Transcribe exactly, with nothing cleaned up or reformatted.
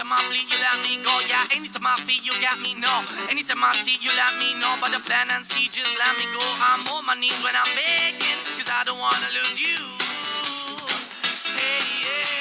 Anytime I bleed, you let me go. Yeah, anytime I feel, you got me. No, anytime I see, you let me know. But the plan and see, just let me go. I'm on my knees when I'm begging, cause I don't wanna lose you. Hey, yeah.